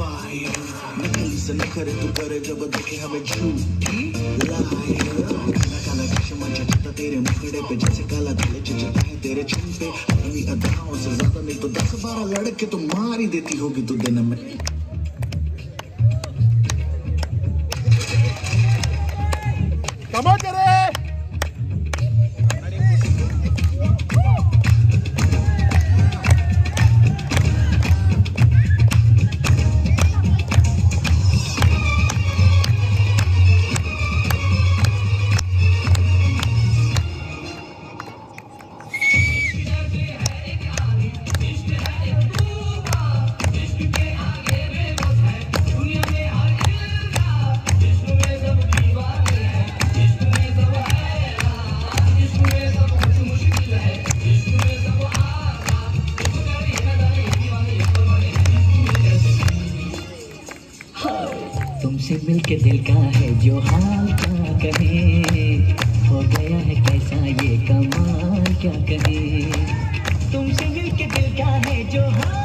Fire, नकली से नखरे तू करे जब देखे हमें झूठी लायर। काला काला चश्मा जचता तेरे मुखड़े पे जैसे काला दिल जचता है तेरे चुन पे। अपनी अदाओं से ज्यादा नहीं तो 10-12 लड़के तो मार ही देती होगी तू दिन में। कमा करे तुमसे मिलके दिल का है जो हाल क्या कहे, हो गया है कैसा ये कमाल क्या कहे। तुमसे मिलके दिल का है जो हाल